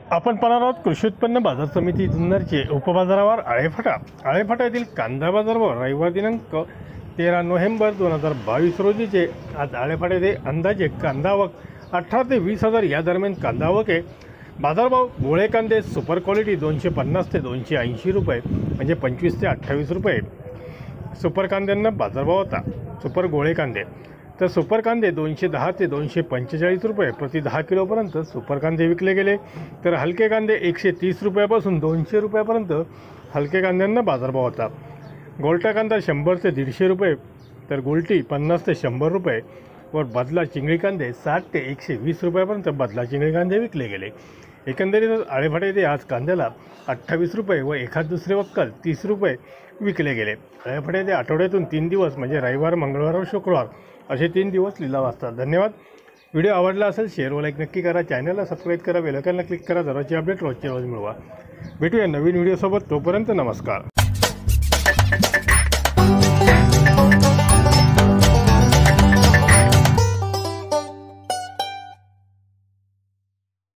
आपण पाहणार आहोत कृषी उत्पन्न बाजार समिती जुन्नरचे उपबाजारावर आळेफाटा येथील कांदा बाजारावर रविवार दिनांक 13 नोव्हेंबर 2022 रोजीचे आज आळेफाटा येथे अंदाजे कांदा आवक 18 ते 20 हजार या दरम्यान कांदा आवक आहे। बाजारभाव गोळे कांदे सुपर क्वालिटी 250 ते 280 रुपये म्हणजे 25 ते 28 रुपये सुपर कांद्यांना बाजारभाव होता। सुपर गोळे कांदे तर सुपर कांदे 210 ते 245 रुपये प्रति 10 किलोपर्यंत सुपर कांदे विकले गेले। तर हलके कांदे 130 रुपयापासून 200 रुपयापर्यंत हलके कांद्यांना बाजारभाव होता। गोल्टा कांदा 100 ते 150 रुपये तर गोल्टी 50 ते 100 रुपये व बदला चिंगळी कांदे 60 ते 120 रुपयापर्यंत बदला चिंगळी कांदे विकले गेले। एकंदरीत आळेफाटा येथे आज कांद्याला 28 रुपये व एखाद दुसरे वक्कल 30 रुपये विकले गेले। आळेफाटा येथे आठवड्यातून 3 दिवस म्हणजे रविवार, मंगळवार व शुक्रवार असे 3 दिवस लिलाव असतात। धन्यवाद। व्हिडिओ आवडला असेल शेअर व लाईक नक्की करा। चॅनलला सबस्क्राईब करा, बेल आयकॉनला क्लिक करा। दररोजची अपडेट रोजच्या रोज मिळवा। भेटूया नवीन व्हिडिओसोबत, तोपर्यंत नमस्कार।